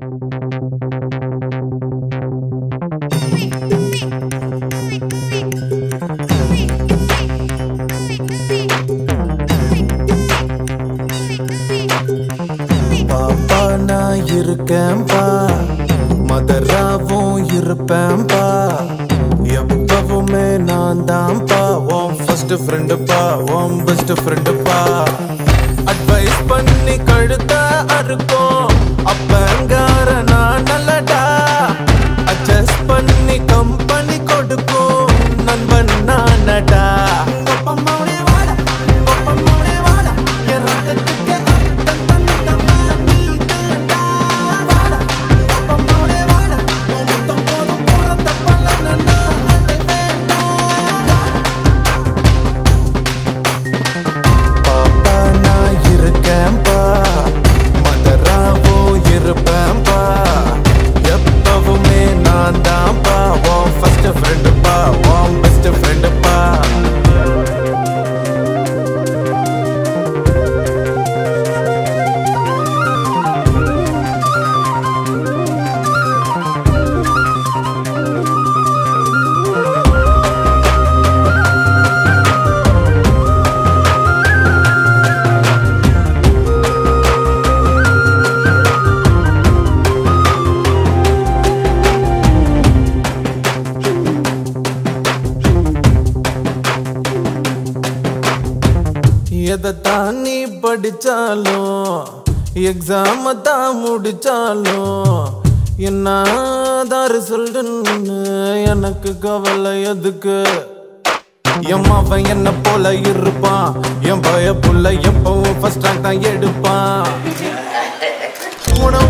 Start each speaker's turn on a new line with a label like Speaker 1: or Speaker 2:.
Speaker 1: பாப்பா நான் இருக்கேன்பா, மதராவும் இருப்பேன்பா, எப்பவுமே நான் தான்ப்பா, உன் ஃபர்ஸ்ட் ஃப்ரெண்டுப்பா, உன் பெஸ்ட் ஃப்ரெண்டுப்பா. அட்வைஸ் பண்ணி கழுத்த அறுக்கும் அப்பங்கார நான் நல்லடா, அட்ஜஸ்ட் பண்ணி கம்பெனி கொடுக்கும் நண்பன் நானடா. எப்பவுமே நான் தான்ப்பா, உன் ஃபர்ஸ்ட் ஃப்ரெண்டுப்பா, உன் பெஸ்ட் ஃப்ரெண்டுப்பா. எதைத்தான் நீ படிச்சாலும் எக்ஸாம தான் முடிச்சாலும் என்னதான் ரிசல்ட்னு எனக்கு கவலை எதுக்கு. என் மாவன் என்ன போல இருப்பான், என் பய புள்ள எப்பவும் ஃபர்ஸ்ட் ரேங்க் தான் எடுப்பான். உணவு